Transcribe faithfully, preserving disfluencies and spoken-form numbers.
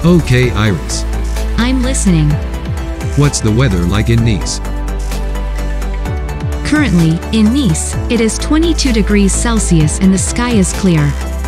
Okay, Iris. I'm listening. What's the weather like in Nice? Currently, in Nice, it is twenty-two degrees Celsius and the sky is clear.